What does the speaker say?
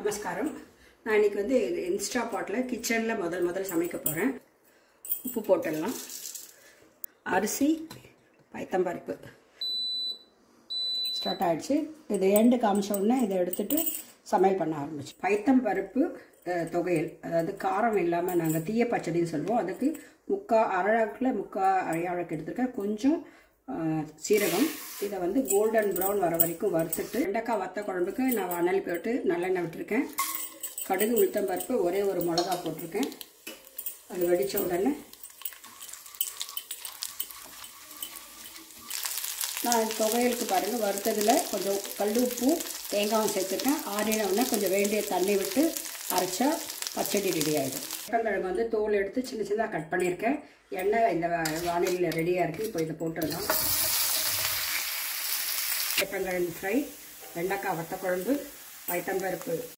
நமஸ்காரம். நான் இன்னைக்கு வந்து இன்ஸ்டா பாட்டில் கிச்சனில் முதல் சமைக்க போகிறேன். உப்பு போட்டுடலாம். அரிசி, பைத்தம்பருப்பு ஸ்டார்ட் ஆகிடுச்சு. இது எண்டு காமிச்ச உடனே இதை எடுத்துகிட்டு சமையல் பண்ண ஆரம்பிச்சு. பைத்தம்பருப்பு தொகையல், அதாவது காரம் இல்லாமல் நாங்கள் தீய பச்சடின்னு சொல்லுவோம். அதுக்கு அரைழாக்கில் அரையாழக்கு எடுத்துருக்கேன். கொஞ்சம் சீரகம். இதை வந்து கோல்டன் ப்ரௌன் வர வரைக்கும் வறுத்துட்டு, வெண்டைக்காய் வத்த குழம்புக்கு நான் அனல் போட்டு நல்லெண்ணெய் விட்டுருக்கேன். கடுகு, உளுத்தம்பருப்பு, ஒரே ஒரு மிளகா போட்டிருக்கேன். அது வெடித்த உடனே நான் துவையலுக்கு பாருங்கள், வறுத்ததில் கொஞ்சம் கல் உப்பும் தேங்காயும் சேர்த்துருக்கேன். ஆறின உடனே கொஞ்சம் வேண்டிய தண்ணி விட்டு அரைச்சா பச்சடி ரெடி ஆகிடும். கிழங்கு வந்து தோல் எடுத்து சின்ன சின்னதாக கட் பண்ணியிருக்கேன். எண்ணெய் இந்த வானிலையில் ரெடியாக இருக்குது. இப்போ இதை போட்டுடலாம். கிழங்கு ஃப்ரை, வெண்டைக்காய் வத்த குழம்பு, பைத்தம்பருப்பு